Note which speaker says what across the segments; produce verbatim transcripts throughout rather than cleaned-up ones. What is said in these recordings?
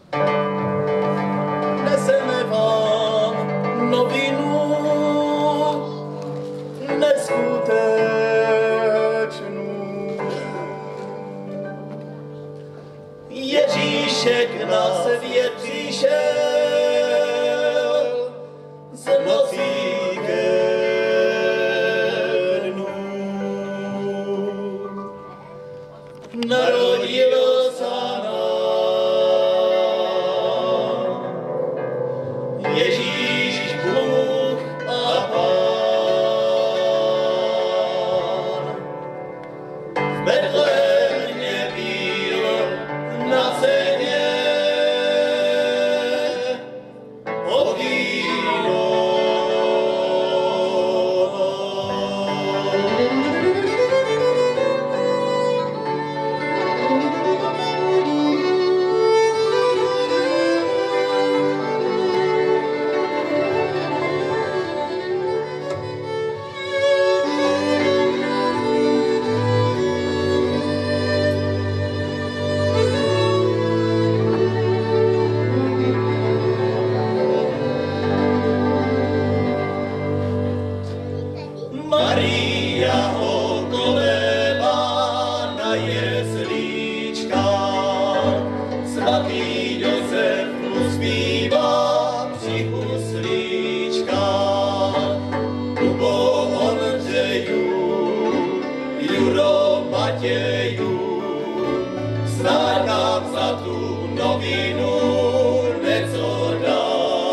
Speaker 1: Neseme vám novinu neskutečnou. Ježíšek na svět přišel z nocí ke dnu. Narodil se nám Ježíš Bůh a Pán. V Betlémě byl na země odvíno. Maria okolébá na jeslíčkách, svatý Josef mu zpívá při huslíčkách. Kubo Ondřejů, Juro Matějů, snad nám za tu novinu něco dají.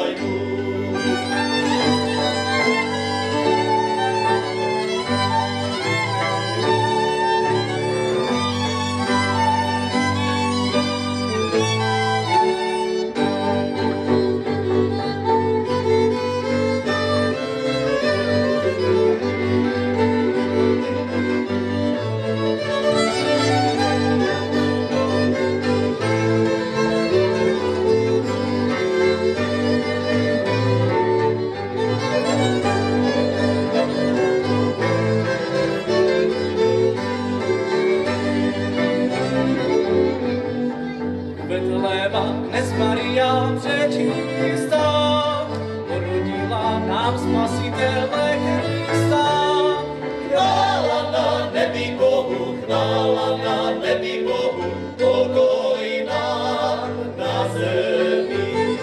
Speaker 1: Dnes Maria přečistá porodila nám Spasitele Krista. Chvála na nebi Bohu, chvála na nebi Bohu, pokoj nám na zemi.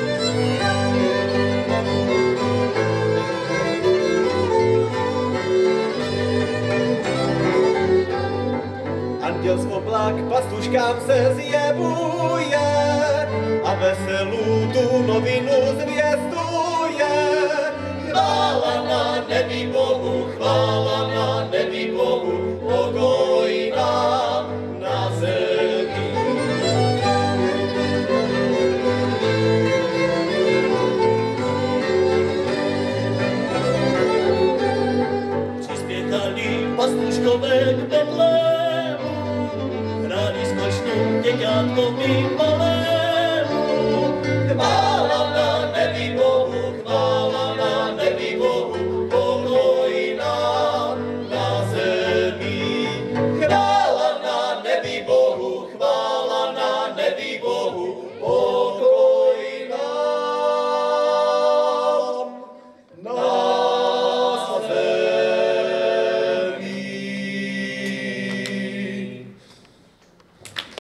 Speaker 1: Anděl z oblak pastuškám se zjevuje a veselou tu novinu zvěstuje. Chvála na nebi Bohu, chvála na nebi Bohu, pokoj nám na zemi. Přispěchali pastuškové k Betlému, hráli s kočnou děťátko malé.